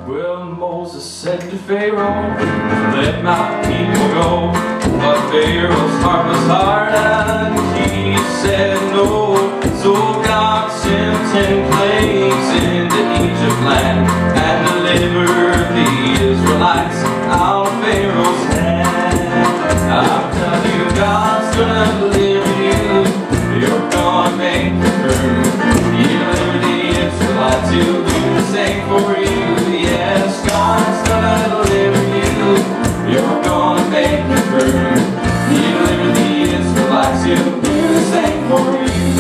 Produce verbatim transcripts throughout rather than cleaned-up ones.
Well, Moses said to Pharaoh, let my people go. But Pharaoh's heart was hard and he said no. So God sent ten plagues into Egypt land and delivered the Israelites out of Pharaoh's hand. I'm telling you, God's gonna deliver you. You're gonna make it through. He delivered the Israelites, he'll do the same for you. Yes, God's gonna deliver you. You're gonna make it through. He delivered the Israelites, he'll do the same for you.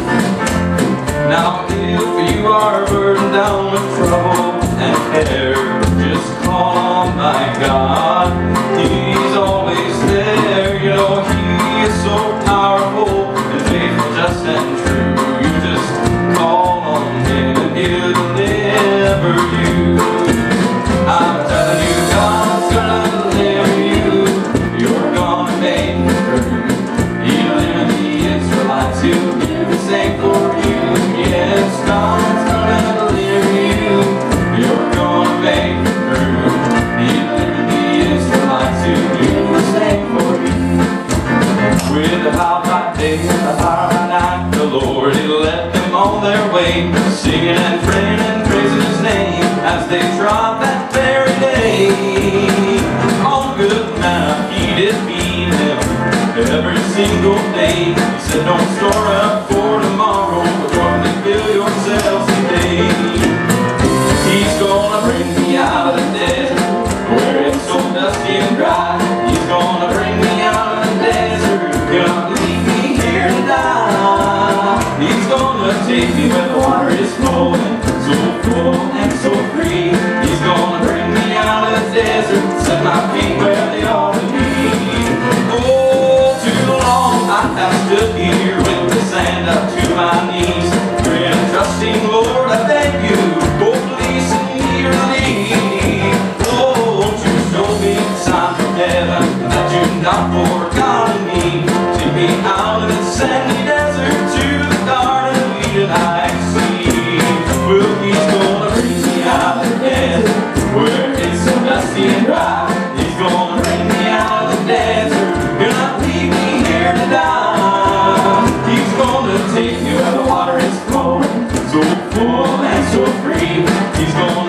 Now if you are burdened down with trouble and care, just call on my God. He's always there. You know He is so powerful and faithful, just and true. You just call on Him and He'll deliver you. I'm telling you, God's gonna deliver you. You're gonna make it through. He delivered the Israelites, He'll do the same for you. Yes, God's gonna deliver you. You're gonna make it through. He delivered the Israelites, He'll do the same for you. With a howl by day and a howl by night, the Lord, He led them on their way, singing and praying and praising His name as they trod that very day. On good manna He did feed them every single day. He said, don't store up for tomorrow, but run and fill yourselves today. He's gonna bring me out of the desert where it's so dusty and dry. He's gonna bring me out of the desert. He'll not leave me here to die. He's gonna take me where the water is flowing, so full and so free. He's gonna bring me out of the desert, set my feet where they ought to be. Oh, too long I have stood here with the sand up to my knees, praying and trusting, Lord, I thank you. Oh, please send me relief. Oh, won't you show me a sign from heaven that you've not forgotten me? Take me out of the sandy desert to the garden of Eden I see. Well, He's gonna bring me out of the desert where it's so dusty and dry. He's gonna bring me out of the desert. He'll not leave me here to die. He's gonna take me where the water is flowing, so full and so free. He's gonna